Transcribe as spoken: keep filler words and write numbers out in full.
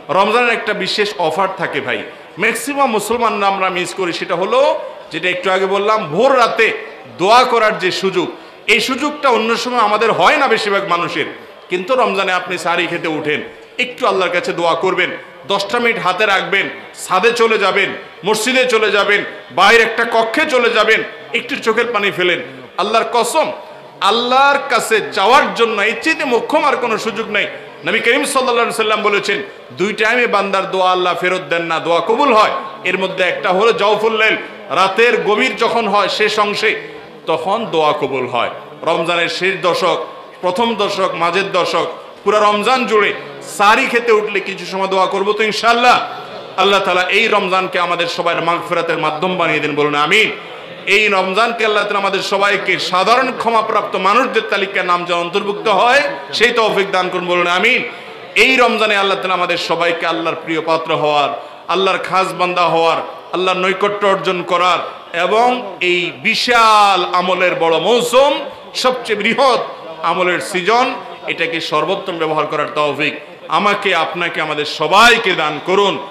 রমজানের একটা বিশেষ অফার থাকে ভাই, ম্যাক্সিমাম মুসলমানরা আমরা মিস করি। সেটা হলো যেটা একটু আগে বললাম, ভোর রাতে দোয়া করার যে সুযোগ, এই সুযোগটা অন্য সময় আমাদের হয় না বেশিরভাগ মানুষের। কিন্তু রমজানে আপনি সারি খেতে উঠেন, একটু আল্লাহর কাছে দোয়া করবেন, দশটা মিনিট হাতে রাখবেন, ছাদে চলে যাবেন, মসজিদে চলে যাবেন, বাইরে একটা কক্ষে চলে যাবেন, একটু চোখের পানি ফেলেন। আল্লাহর কসম, আল্লাহর কাছে যাওয়ার জন্য এর চেয়ে মোক্ষম আর কোনো সুযোগ নেই। নবী করিম সাল্লাল্লাহু আলাইহি সাল্লাম বলেছেন, দুই টাইমে বান্দার দোয়া আল্লাহ ফেরত দেন না, দোয়া কবুল হয়। এর মধ্যে একটা হলো জাওফুল লাইল, রাতের গভীর যখন হয় শেষ অংশে, তখন দোয়া কবুল হয়। রমজানের শেষ দশক, প্রথম দশক, মাঝের দশক, পুরো রমজান জুড়ে সারি খেতে উঠলে কিছু সময় দোয়া করবো তো ইনশাআল্লাহ। আল্লাহ তাআলা এই রমজানকে আমাদের সবার মাগফিরাতের মাধ্যম বানিয়ে দেন, বলুন আমিন। এই রমজানকে আল্লাহ তাআলা আমাদের সবাইকে সাধারণ ক্ষমাপ্রাপ্ত মানুষদের তালিকায় নাম যেন অন্তর্ভুক্ত হয়, সেই তৌফিক দান করুন, বলুন আমিন। এই রমজানে আল্লাহ তাআলা আমাদের সবাইকে আল্লাহর প্রিয় পাত্র হওয়ার, আল্লাহর খাস বান্দা হওয়ার, আল্লাহর নৈকট্য অর্জন করার এবং এই বিশাল আমলের বড় মৌসুম, সবচেয়ে বৃহৎ আমলের সিজন, এটাকে সর্বোত্তম ব্যবহার করার তৌফিক আমাকে, আপনাকে, আমাদের সবাইকে দান করুন।